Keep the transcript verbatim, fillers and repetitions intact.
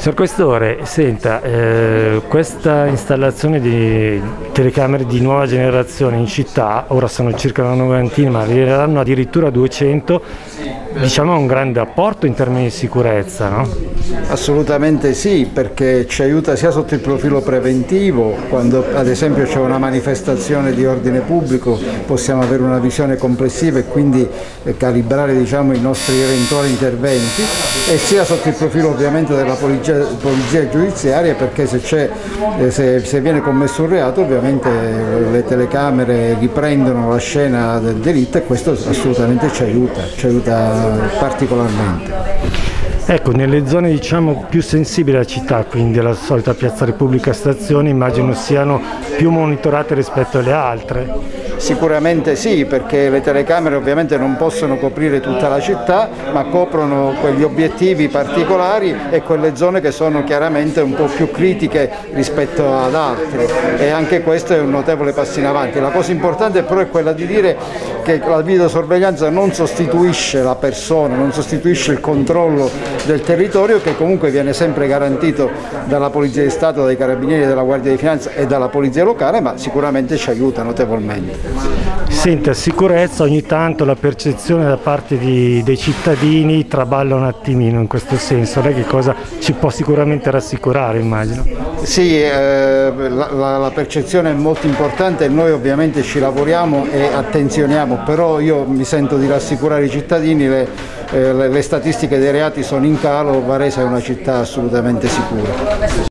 Signor Questore, senta, eh, questa installazione di telecamere di nuova generazione in città, ora sono circa una novantina, ma arriveranno addirittura duecento, diciamo è un grande apporto in termini di sicurezza, no? Assolutamente sì, perché ci aiuta sia sotto il profilo preventivo, quando ad esempio c'è una manifestazione di ordine pubblico possiamo avere una visione complessiva e quindi eh, calibrare, diciamo, i nostri eventuali interventi, e sia sotto il profilo ovviamente della polizia, polizia giudiziaria, perché se, c'è, eh, se, se viene commesso un reato ovviamente le telecamere riprendono la scena del delitto, e questo assolutamente ci aiuta, ci aiuta particolarmente. Ecco, nelle zone diciamo più sensibili della città, quindi la solita piazza Repubblica Stazione, immagino siano più monitorate rispetto alle altre. Sicuramente sì, perché le telecamere ovviamente non possono coprire tutta la città, ma coprono quegli obiettivi particolari e quelle zone che sono chiaramente un po' più critiche rispetto ad altre, e anche questo è un notevole passo in avanti. La cosa importante però è quella di dire che la videosorveglianza non sostituisce la persona, non sostituisce il controllo del territorio, che comunque viene sempre garantito dalla Polizia di Stato, dai Carabinieri, dalla Guardia di Finanza e dalla Polizia locale, ma sicuramente ci aiuta notevolmente. Senta, sicurezza, ogni tanto la percezione da parte di, dei cittadini traballa un attimino in questo senso, lei che cosa ci può sicuramente rassicurare, immagino? Sì, eh, la, la, la percezione è molto importante e noi ovviamente ci lavoriamo e attenzioniamo, però io mi sento di rassicurare i cittadini, le, eh, le, le statistiche dei reati sono in calo, Varese è una città assolutamente sicura.